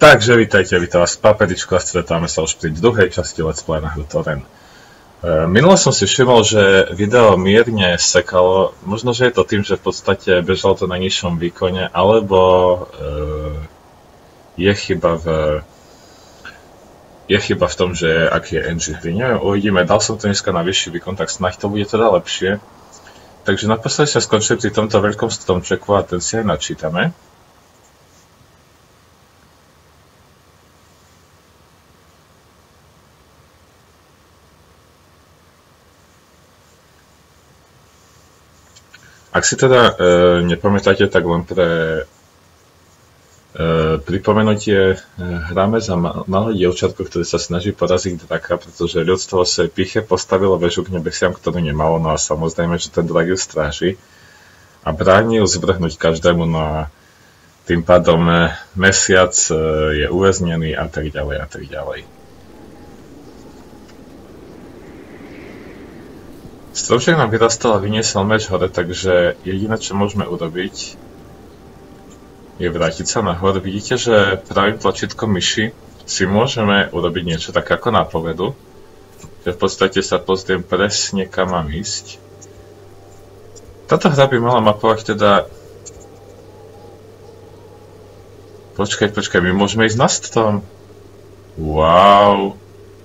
Takže vítam vás v Papedičku a stretáme sa už pri druhej časti Let's Play na hru Torren. Minule som si všimol, že video mierne sekalo, možno, že je to tým, že v podstate bežalo to na nižšom výkone, alebo je chyba v tom, že aký je engine hry. Neviem, uvidíme, dal som to dneska na vyšší výkon, tak snáď to bude teda lepšie. Takže naposledy sa skončili pri tomto veľkom stromčeku a ten si aj načítame. Ak si teda nepamätáte, tak len pre pripomenutie hráme za malé dievčatko, ktoré sa snaží poraziť draka, pretože ľudstvo o svojej pýche postavilo väžu k nebesiam, ktorú nemalo, no a samozrejme, že ten drak ju stráži a bráni ju zvrhnúť každému, no a tým pádom mesiac je uväznený a tak ďalej a tak ďalej. Stromček nám vyrastal a vyniesol meč hore, takže jediné, čo môžeme urobiť, je vrátiť sa nahor. Vidíte, že pravým tlačítkom myši si môžeme urobiť niečo tak ako nápovedu, že v podstate sa pozriem presne, kam mám ísť. Táto hra by mala mapovať teda... Počkaj, my môžeme ísť na strom. Wow.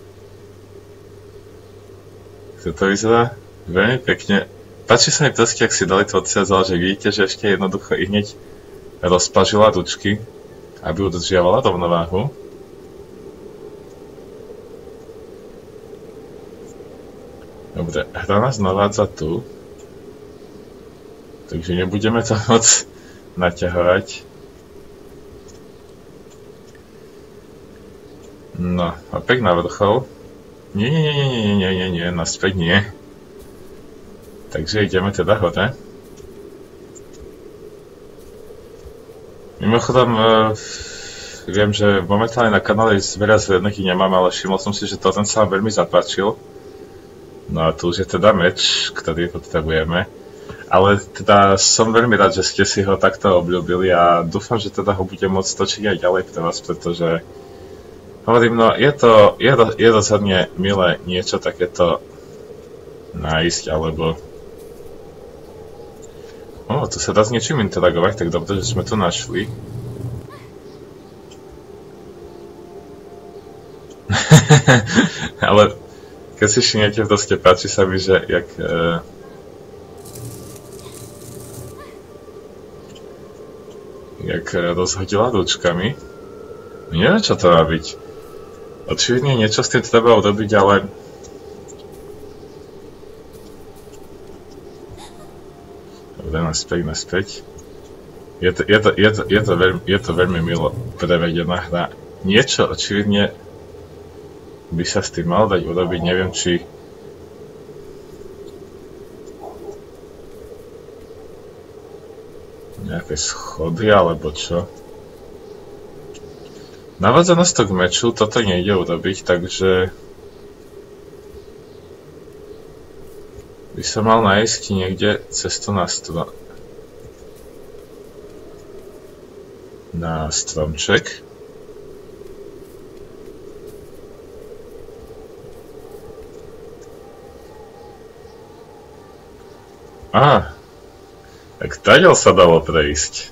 Chce to vyzerá? Veľmi pekne. Páči sa mi proste, ak si dali to odsiazal, že vidíte, že ešte jednoducho i hneď rozpažila ručky, aby udržiavala rovnováhu. Dobre, hra nás navádza tu. Takže nebudeme to moc naťahovať. No, a pek na vrchol. Nie, naspäť nie. Takže ideme teda hore. Mimochodom, viem, že momentálne na kanále veľa zvedných nemám, ale všimol som si, že Torren sa vám veľmi zapáčil. No a tu už je teda meč, ktorý potrebujeme. Ale teda som veľmi rád, že ste si ho takto obľúbili a dúfam, že teda ho budem môcť točiť aj ďalej pre vás, pretože hovorím, no je rozhodne milé niečo takéto nájsť, alebo... tu sa dá s niečím interagovať, tak dobre, že sme to našli. Ale keď si všimnete, proste páči sa mi, že jak rozhodila ručkami. Neviem, čo to má byť. Očividne niečo s tým treba urobiť, ale... Dobre, naspäť. Je to veľmi milo prevedená hra. Niečo očividne by sa s tým mal dať urobiť, neviem či... Nejaké schody alebo čo. Navádza nás to k meču, toto nejde urobiť, takže... by sa mal nájsť niekde cestu na stromček. Tak taďal sa dalo prejsť.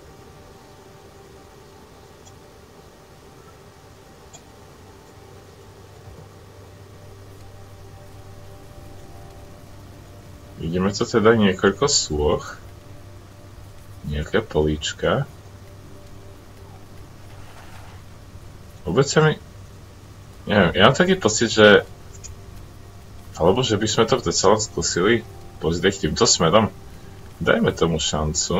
Vidíme tu teda niekoľko sôch, nejaké políčka. Vôbec sa mi... Neviem, ja mám taký pocit, že... Alebo že by sme to predsa len skúsili pozrieť týmto smerom. Dajme tomu šancu.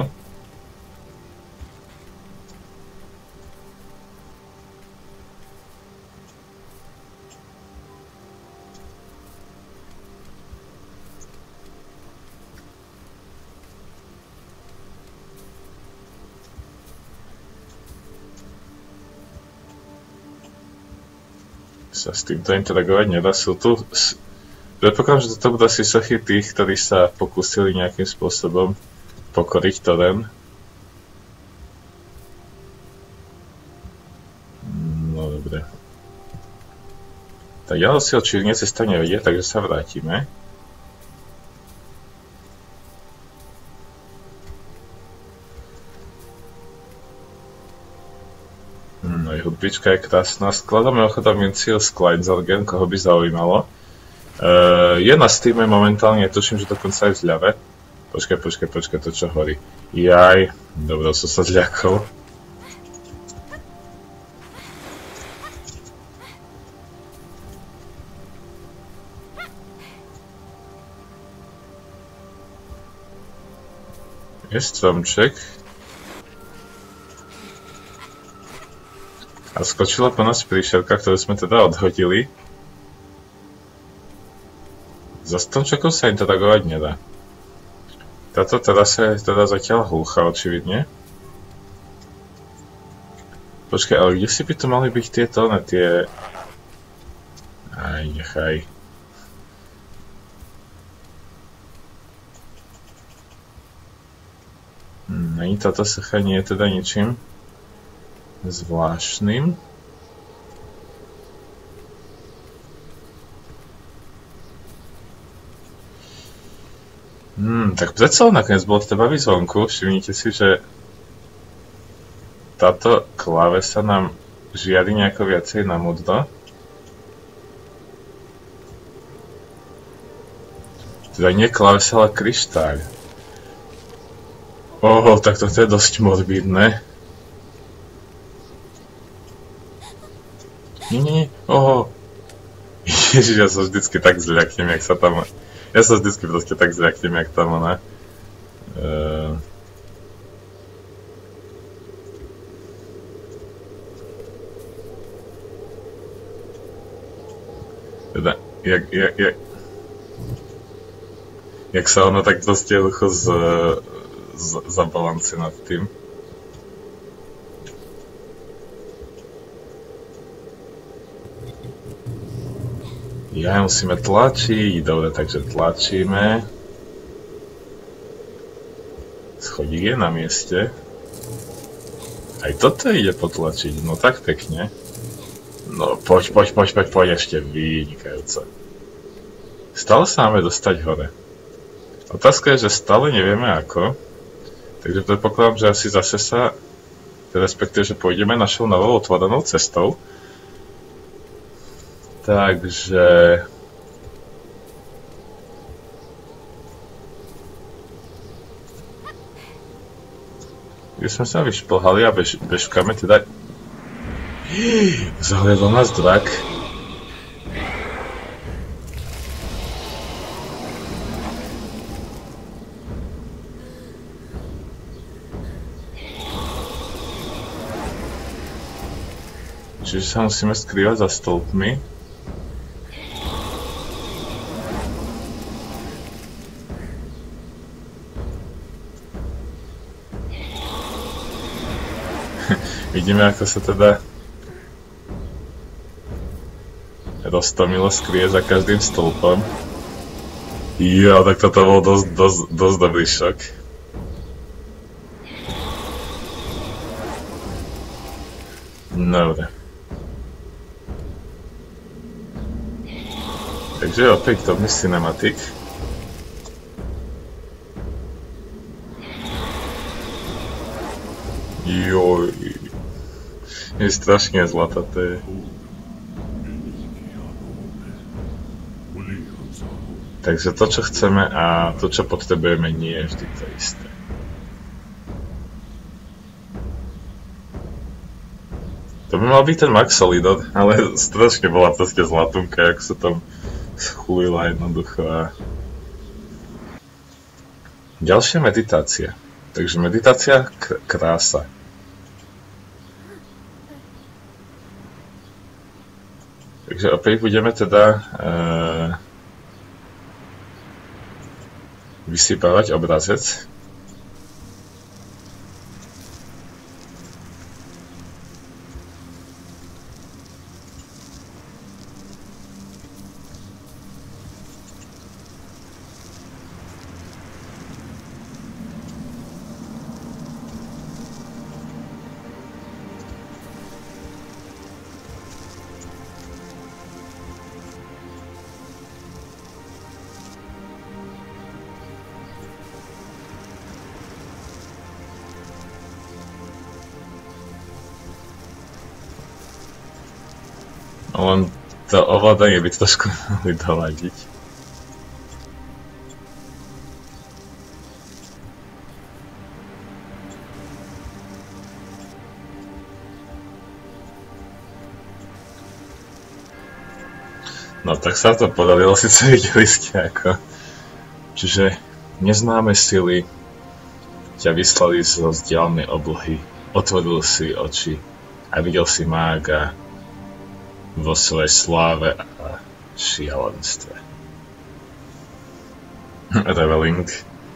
Sa s týmto interagovať nedá. Sú tu... Predpokladám, že toto budú asi sochy tých, ktorí sa pokúsili nejakým spôsobom pokoriť Torren. Dobre. Tak ja si očividne cesta nevedie, takže sa vrátime. No i hudbička je krásna. Skladáme ochodom Mincius Kleinsorgen, koho by zaujímalo. Je na Steame momentálne, tuším, že dokonca aj v zľave. Počkaj, to čo horí. Jaj, dobro, som sa zľakol. Je stromček. A skočila po nás príšerka, ktorú sme teda odhodili. Za stromčekov sa interagovať nedá. Táto terasa je teda zatiaľ hluchá, očividne. Počkaj, ale kde si by to mali byť tieto, ne tie... Aj, nechaj. Ani táto socha nie je teda ničím zvláštnym. Tak predsa nakoniec bolo treba byť zvonku. Všimnite si, že táto klávesa nám žiari nejako viacej na modro. Teda nie klávesa, ale kryštáľ. Oho, tak toto je dosť morbidné. Nie, oho. Ježiš, ja sa vždycky tak zľaknem, jak sa tam... Ja sa vždycky proste tak zľaknem, jak tam ona. Teda, jak sa ona tak proste jednoducho zabalancuje nad tým. Ja musíme tlačiť, dobre, takže tlačíme. Schodík je na mieste. Aj toto ide potlačiť, no tak pekne. No poď ešte, vynikajúco. Stále sa máme dostať hore. Otázka je, že stále nevieme ako. Takže predpokladám, že asi zase sa, respektíve, že pôjdeme našou novou otvorenou cestou. Takže... Kde sme sa vyšplhali a bežkáme teda... Zahliadol nás drak. Čiže sa musíme skrývať za stĺpmi. Vidíme, ako sa teda roztomilo skrie za každým stĺpom. Jo, tak toto bol dosť dobrý šok. Dobre. Takže opäť dobrý cinematik. Joj. Je strašne zlataté. Takže to, čo chceme a to, čo potrebujeme, nie je vždy to isté. To by mal byť ten Maxolidon, ale strašne bola proste zlatunka, jak sa tam schulila jednoducho a... Ďalšia meditácia. Takže meditácia krása. Takže opäť budeme teda vysypávať obrazec. Len to ovládanie by trošku mali doladiť. No tak sa to podarilo, síce videli ste ako. Čiže neznáme sily ťa vyslali zo vzdialenej oblohy, otvoril si oči a videl si mága vo svojej sláve a šialenstve. Reveling.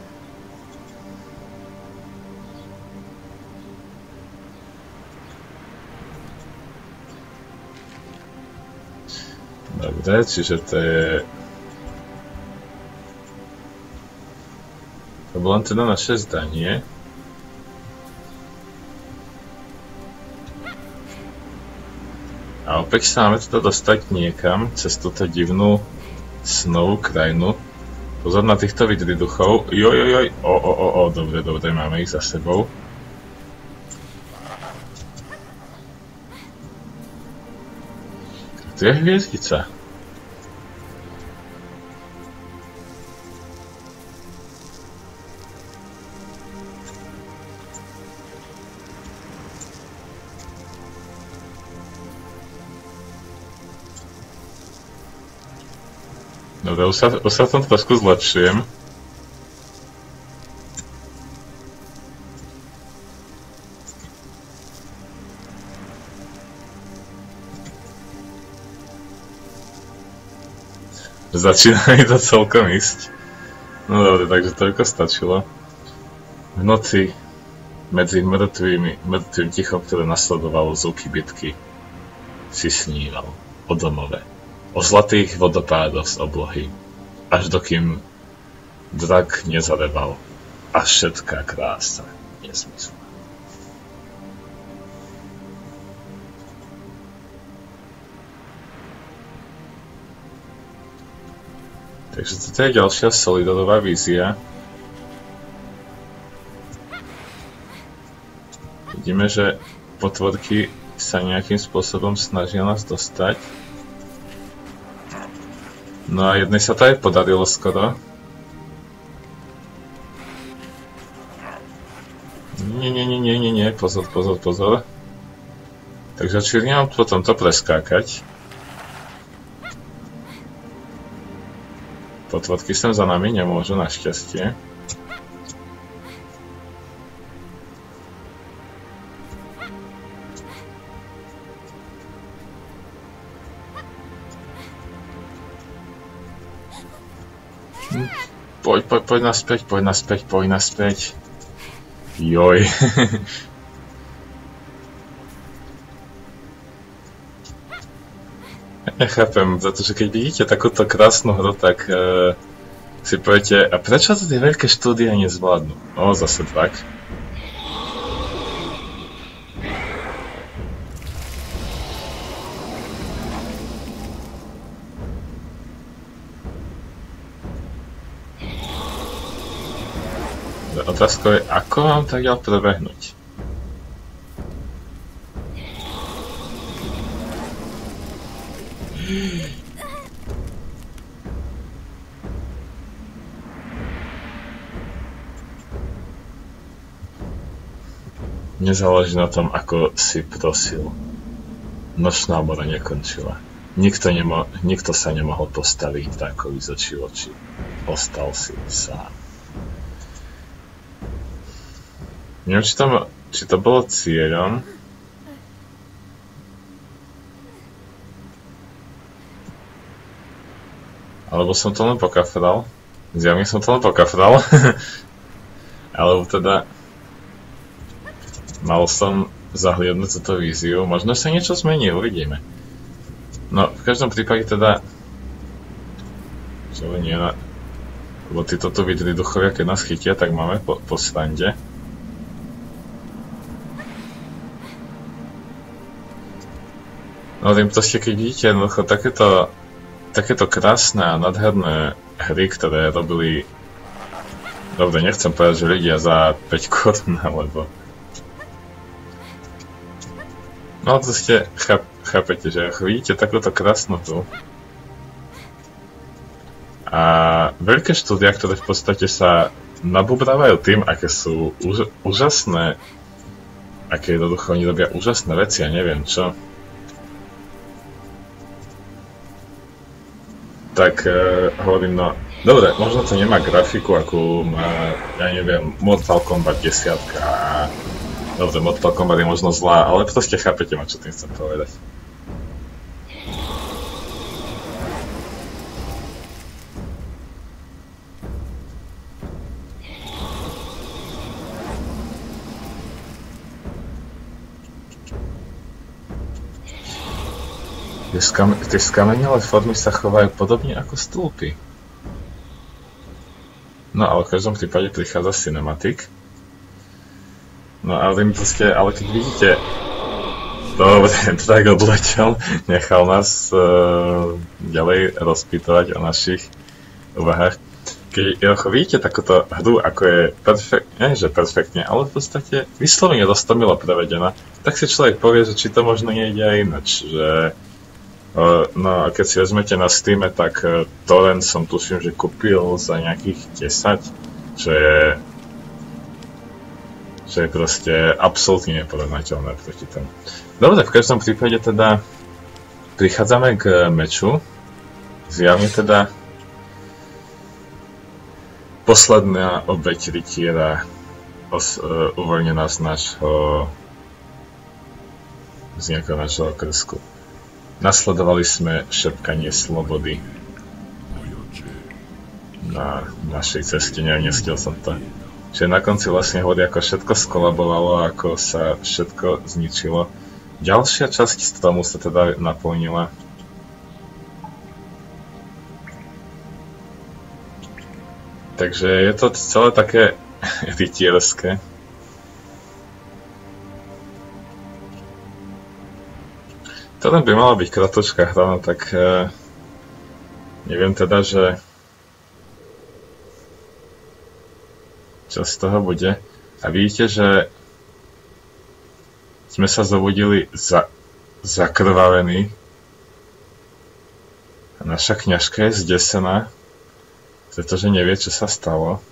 Dobre, čiže to je... To bolo len teda naše zdanie. A opäť sa máme teda dostať niekam cez túto divnú snovú krajinu. Pozor na týchto vidriduchov. Jojojoj, dobre, máme ich za sebou. Tu je hviezdica. Dobre, už sa v tom trošku zlepšujem. Začína mi to celkom ísť. No dobre, takže toľko stačilo. V noci medzi mŕtvým tichom, ktoré nasledovalo zvuky bitky, si sníval o domove, o zlatých vodopádoch z oblohy, až dokým drak nezareval a všetká krása nezmysla. Takže toto je ďalšia Solidodová vízia. Vidíme, že potvorky sa nejakým spôsobom snažia nás dostať. No a jednej sa to aj podarilo skoro. Nie, pozor. Takže začali nám potom to preskákať. Potvorky sem za nami nemôžu, našťastie. Poď naspäť. Joj. Nechápem, pretože keď vidíte takúto krásnu hru, tak si poviete, a prečo to tie veľké štúdia nezvládnu? O, zase drak. Otázka je, ako mám tak ďalej prebehnúť? Nezáleží na tom, ako si prosil. Nočná mora nekončila. Nikto sa nemohol postaviť takový z očí v oči. Ostal si sám. Neviem, či to bolo cieľom. Alebo som to len pokafral. Zjavne som to len pokafral. Alebo teda... Mal som zahliadnúť túto víziu. Možno sa niečo zmení, uvidíme. No, v každom prípade teda... Čo nie na... Lebo títo tu videli duchovia, keď nás chytia, tak máme po srande. No tým proste, keď vidíte jednoducho takéto krásne a nádherné hry, ktoré robili... Dobre, nechcem povedať, že ľudia za 5 korún, alebo... No to ste, chápete, že vidíte takúto krásnu tu. A veľké štúdia, ktoré v podstate sa nabubrávajú tým, aké sú úžasné, aké jednoducho oni robia úžasné veci, ja neviem čo. Tak hovorím, no dobre, možno to nemá grafiku, akú má, ja neviem, Mortal Kombat 10. Dobre, Mortal Kombat je možno zlá, ale proste chápete ma, čo tým chcem povedať. Tie skamenelé formy sa chovajú podobne ako stĺpy. No ale v každom prípade prichádza cinematik. No ale keď vidíte... Dobre, tak odletel, nechal nás ďalej rozpýtovať o našich úvahách. Keď vidíte takúto hru, ako je perfektne, ale v podstate vyslovene roztomilo prevedená, tak si človek povie, že či to možno nejde aj inač, že... No a keď si vezmete na Steame, tak Torrent som tuším, že kúpil za nejakých 10, čo je proste absolútne neporovnateľné proti tomu. Dobre, v každom prípade teda prichádzame k meču. Zjavne teda posledná obeť rytiera uvoľnená z nejakého nášho okrsku. Nasledovali sme šepkanie slobody na našej ceste, nestiel som to. Čiže na konci vlastne hovorí, ako všetko skolabovalo, ako sa všetko zničilo. Ďalšia časť stromu sa teda naplnila. Takže je to celé také rytierské. Toto by mala byť kratočká hra, no tak neviem teda, že čo z toho bude. A vidíte, že sme sa zobudili zakrvavení a naša kňažka je zdesená, pretože nevie, čo sa stalo.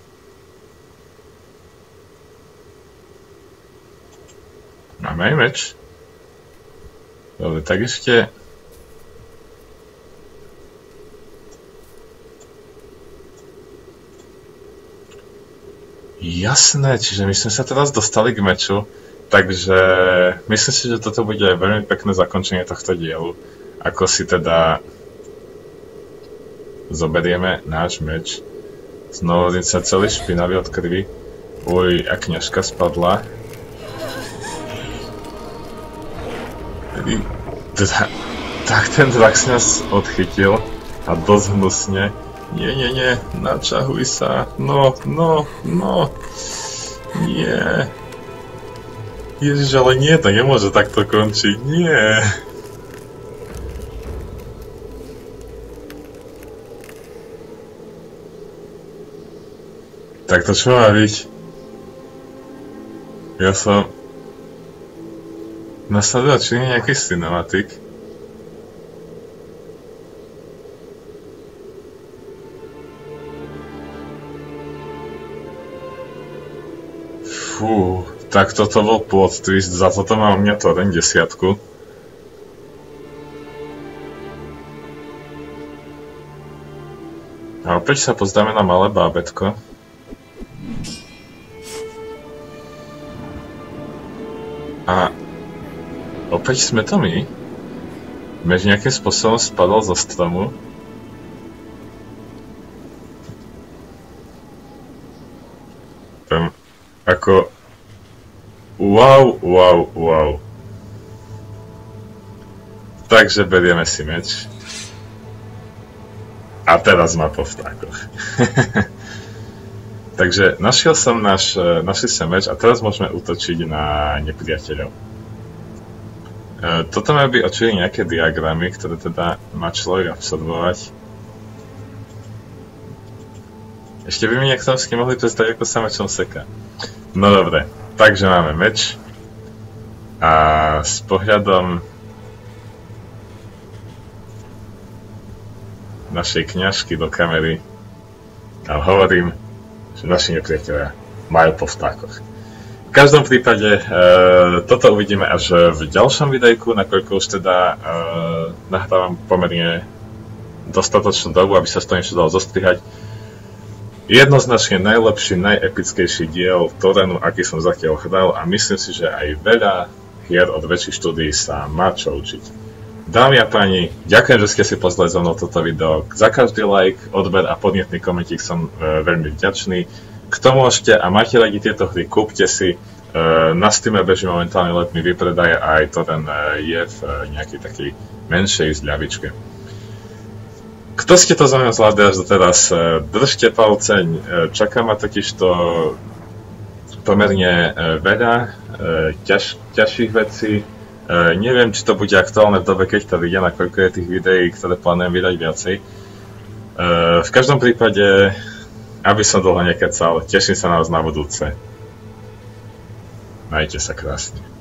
Máme aj meč. Dobre, tak ešte... Jasné, čiže my sme sa teraz dostali k meču, takže myslím si, že toto bude veľmi pekné zakončenie tohto dielu. Ako si teda zoberieme náš meč. Znovu sa celý špinavý od krvi. Uj, a kňažka spadla. Tak ten drak si nás odchytil a dosť hnusne. Nie, načahuj sa, no, nie. Ježiš, ale nie, to nemôže takto končiť, nie. Tak to čo má byť? Ja som... Nasledoval, či nie nejaký cinematik. Fú, tak toto bol plot twist, za toto má u mňa Torrent 10. A opäť sa pozdáme na malé bábätko. A opäť sme to my. Meč nejakým spôsobom spadol zo stromu. Ako... Wow. Takže berieme si meč. A teraz má po vtákoch. Takže našiel som našli sa meč a teraz môžeme útočiť na nepriateľov. Toto majú byť očividne nejaké diagramy, ktoré teda má človek absorbovať. Ešte by mi niekto mohli predstaviť, ako sa mečom seká. No dobre, takže máme meč. A s pohľadom našej kňažky do kamery a hovorím, že naši nepriatelia majú po vtákoch. V každom prípade toto uvidíme až v ďalšom videjku, nakoľko už teda nahrávam pomerne dostatočnú dobu, aby sa z toho niečo dalo zostrihať. Jednoznačne najlepší, najepickejší diel Torenu, aký som zatiaľ hral, a myslím si, že aj veľa hier od väčších štúdií sa má čo učiť. Dámy a páni, ďakujem, že ste si pozreli so mnou toto video. Za každý like, odber a podnetný komentík som veľmi vďačný. K tomu ešte, a máte radi tieto hry, kúpte si. Na Steame beží momentálne letný vypredaj a aj to ten je v nejakej takej menšej zľavičke. Kto ste to zo mňa zvládli až doteraz, držte palce, čaká ma totižto pomerne veľa ťažších vecí. Neviem, či to bude aktuálne v dobe, keď to vidia, nakoľko je tých videí, ktoré plánujem vydať viacej. V každom prípade, aby som dlho nekecal, teším sa na vás na budúce. Majte sa krásne.